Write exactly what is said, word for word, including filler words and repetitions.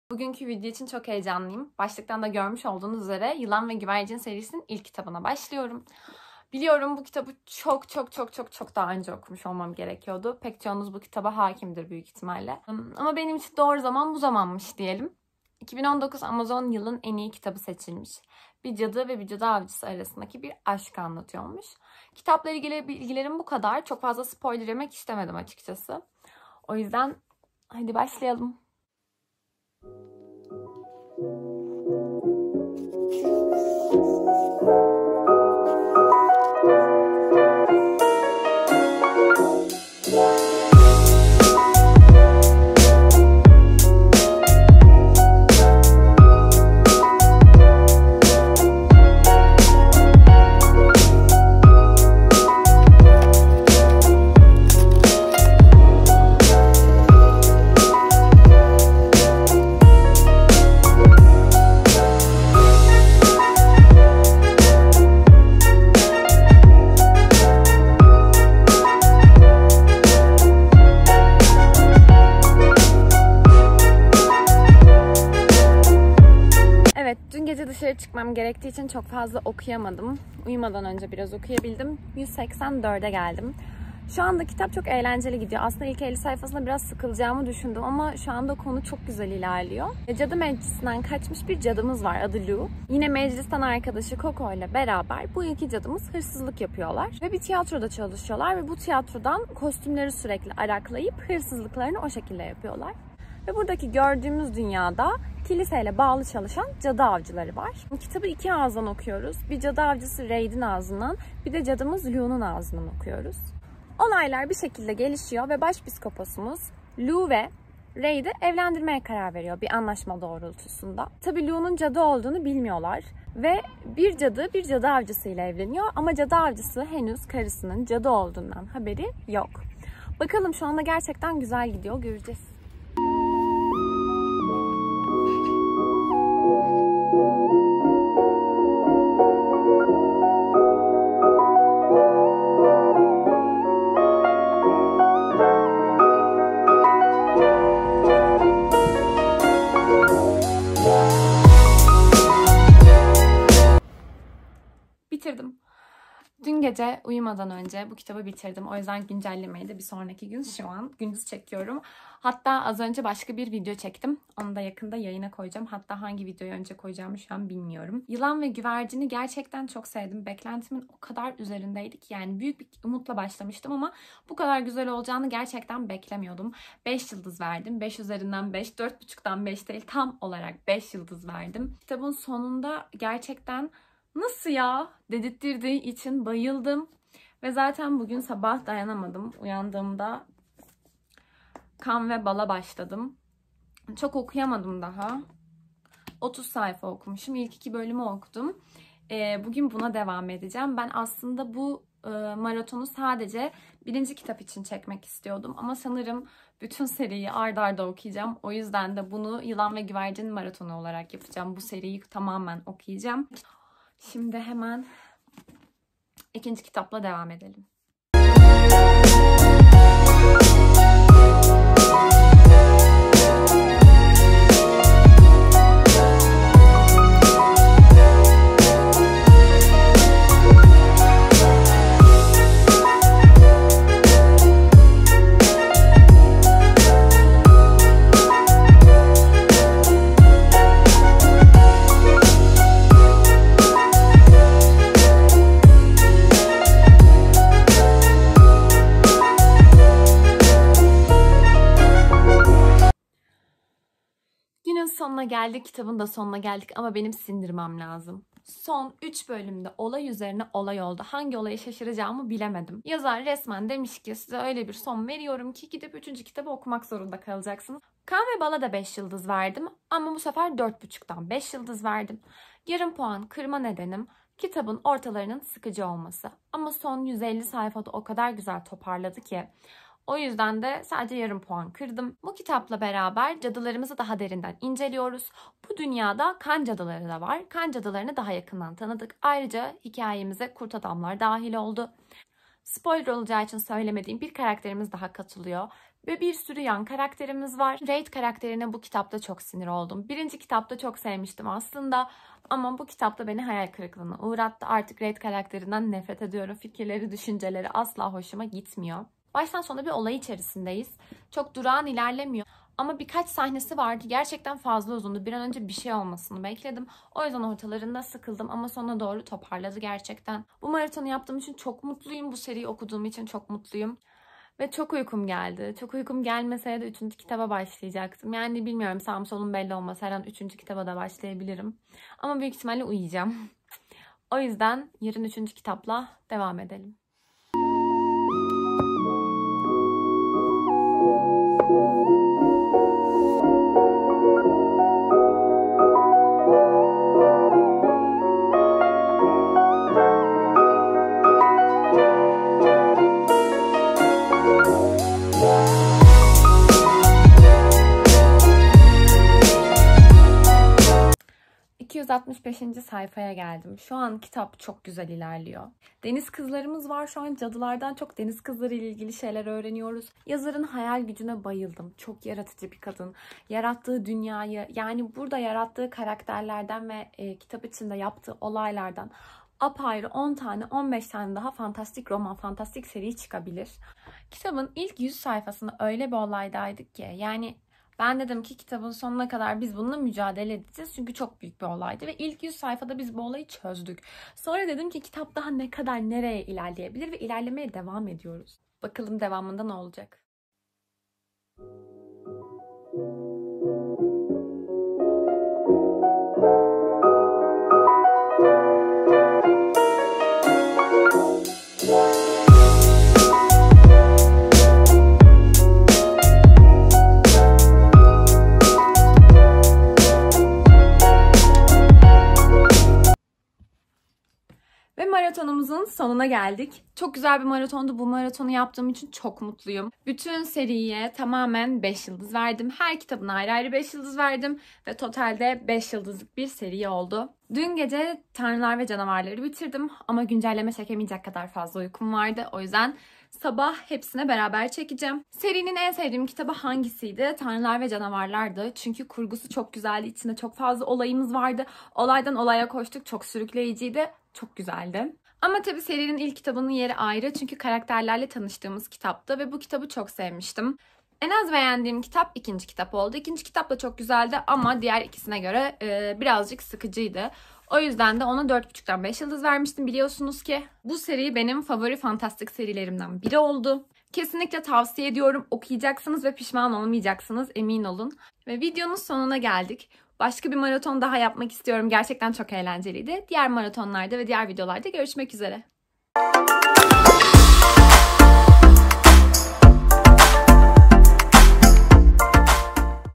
Bugünkü video için çok heyecanlıyım. Başlıktan da görmüş olduğunuz üzere Yılan ve Güvercin serisinin ilk kitabına başlıyorum. Biliyorum bu kitabı çok çok çok çok çok daha önce okumuş olmam gerekiyordu. Pek çoğunuz bu kitaba hakimdir büyük ihtimalle. Ama benim için doğru zaman bu zamanmış diyelim. iki bin on dokuz Amazon yılın en iyi kitabı seçilmiş. Bir cadı ve bir cadı avcısı arasındaki bir aşk anlatıyormuş. Kitapla ilgili bilgilerim bu kadar. Çok fazla spoiler yemek istemedim açıkçası. O yüzden hadi başlayalım. Dışarı çıkmam gerektiği için çok fazla okuyamadım. Uyumadan önce biraz okuyabildim. yüz seksen dörde geldim. Şu anda kitap çok eğlenceli gidiyor. Aslında ilk elli sayfasında biraz sıkılacağımı düşündüm ama şu anda konu çok güzel ilerliyor. Cadı meclisinden kaçmış bir cadımız var, adı Lou. Yine meclisten arkadaşı Coco ile beraber bu iki cadımız hırsızlık yapıyorlar. Ve bir tiyatroda çalışıyorlar ve bu tiyatrodan kostümleri sürekli araklayıp hırsızlıklarını o şekilde yapıyorlar. Ve buradaki gördüğümüz dünyada kiliseyle bağlı çalışan cadı avcıları var. Kitabı iki ağızdan okuyoruz. Bir cadı avcısı Raid'in ağzından, bir de cadımız Lou'nun ağzından okuyoruz. Olaylar bir şekilde gelişiyor ve başpiskoposumuz Lou ve Raid'i evlendirmeye karar veriyor bir anlaşma doğrultusunda. Tabii Lou'nun cadı olduğunu bilmiyorlar ve bir cadı bir cadı avcısıyla evleniyor ama cadı avcısı henüz karısının cadı olduğundan haberi yok. Bakalım, şu anda gerçekten güzel gidiyor, göreceğiz. Bitirdim. Dün gece uyumadan önce bu kitabı bitirdim. O yüzden güncellemeyi de bir sonraki gün, şu an gündüz çekiyorum. Hatta az önce başka bir video çektim. Onu da yakında yayına koyacağım. Hatta hangi videoyu önce koyacağımı şu an bilmiyorum. Yılan ve Güvercin'i gerçekten çok sevdim. Beklentimin o kadar üzerindeydi ki, yani büyük bir umutla başlamıştım ama bu kadar güzel olacağını gerçekten beklemiyordum. beş yıldız verdim. beş üzerinden beş, dört buçuktan beş değil, tam olarak beş yıldız verdim. Kitabın sonunda gerçekten nasıl ya dedirttirdiği için bayıldım. Ve zaten bugün sabah dayanamadım. Uyandığımda kan ve bala başladım. Çok okuyamadım daha. otuz sayfa okumuşum. İlk iki bölümü okudum. Ee, bugün buna devam edeceğim. Ben aslında bu e, maratonu sadece birinci kitap için çekmek istiyordum. Ama sanırım bütün seriyi ard arda okuyacağım. O yüzden de bunu Yılan ve Güvercin maratonu olarak yapacağım. Bu seriyi tamamen okuyacağım. Şimdi hemen ikinci kitapla devam edelim. Sonuna geldik. Kitabın da sonuna geldik ama benim sindirmem lazım. Son üç bölümde olay üzerine olay oldu. Hangi olaya şaşıracağımı bilemedim. Yazar resmen demiş ki size öyle bir son veriyorum ki gidip üçüncü kitabı okumak zorunda kalacaksınız. Kan ve Bal'a da beş yıldız verdim ama bu sefer dört buçuktan beş yıldız verdim. Yarım puan kırma nedenim kitabın ortalarının sıkıcı olması. Ama son yüz elli sayfada o kadar güzel toparladı ki. O yüzden de sadece yarım puan kırdım. Bu kitapla beraber cadılarımızı daha derinden inceliyoruz. Bu dünyada kan cadıları da var. Kan cadılarını daha yakından tanıdık. Ayrıca hikayemize kurt adamlar dahil oldu. Spoiler olacağı için söylemediğim bir karakterimiz daha katılıyor. Ve bir sürü yan karakterimiz var. Raid karakterine bu kitapta çok sinir oldum. Birinci kitapta çok sevmiştim aslında. Ama bu kitapta beni hayal kırıklığına uğrattı. Artık Raid karakterinden nefret ediyorum. Fikirleri, düşünceleri asla hoşuma gitmiyor. Baştan sona bir olay içerisindeyiz. Çok durağan ilerlemiyor. Ama birkaç sahnesi vardı. Gerçekten fazla uzundu. Bir an önce bir şey olmasını bekledim. O yüzden ortalarında sıkıldım ama sonuna doğru toparladı gerçekten. Bu maratonu yaptığım için çok mutluyum. Bu seriyi okuduğum için çok mutluyum. Ve çok uykum geldi. Çok uykum gelmeseydi üçüncü kitaba başlayacaktım. Yani bilmiyorum, sağım solum belli olmaz. Her an üçüncü kitaba da başlayabilirim. Ama büyük ihtimalle uyuyacağım. O yüzden yarın üçüncü kitapla devam edelim. iki yüz altmış beşinci sayfaya geldim. Şu an kitap çok güzel ilerliyor. Deniz kızlarımız var. Şu an cadılardan çok deniz kızları ile ilgili şeyler öğreniyoruz. Yazarın hayal gücüne bayıldım. Çok yaratıcı bir kadın. Yarattığı dünyayı, yani burada yarattığı karakterlerden ve e, kitap içinde yaptığı olaylardan apayrı on tane, on beş tane daha fantastik roman, fantastik seri çıkabilir. Kitabın ilk yüz sayfasında öyle bir olaydaydık ki, yani ben dedim ki kitabın sonuna kadar biz bununla mücadele edeceğiz. Çünkü çok büyük bir olaydı ve ilk yüz sayfada biz bu olayı çözdük. Sonra dedim ki kitap daha ne kadar nereye ilerleyebilir ve ilerlemeye devam ediyoruz. Bakalım devamında ne olacak? Ve maratonumuzun sonuna geldik. Çok güzel bir maratondu. Bu maratonu yaptığım için çok mutluyum. Bütün seriye tamamen beş yıldız verdim. Her kitabına ayrı ayrı beş yıldız verdim. Ve totalde beş yıldızlık bir seri oldu. Dün gece Tanrılar ve Canavarları bitirdim. Ama güncelleme çekemeyecek kadar fazla uykum vardı. O yüzden sabah hepsine beraber çekeceğim. Serinin en sevdiğim kitabı hangisiydi? Tanrılar ve Canavarlar'dı. Çünkü kurgusu çok güzeldi. İçinde çok fazla olayımız vardı. Olaydan olaya koştuk. Çok sürükleyiciydi. Çok güzeldi. Ama tabii serinin ilk kitabının yeri ayrı. Çünkü karakterlerle tanıştığımız kitaptı ve bu kitabı çok sevmiştim. En az beğendiğim kitap ikinci kitap oldu. İkinci kitap da çok güzeldi ama diğer ikisine göre e, birazcık sıkıcıydı. O yüzden de ona dört buçuktan beş yıldız vermiştim. Biliyorsunuz ki bu seri benim favori fantastik serilerimden biri oldu. Kesinlikle tavsiye ediyorum. Okuyacaksınız ve pişman olmayacaksınız, emin olun. Ve videonun sonuna geldik. Başka bir maraton daha yapmak istiyorum. Gerçekten çok eğlenceliydi. Diğer maratonlarda ve diğer videolarda görüşmek üzere.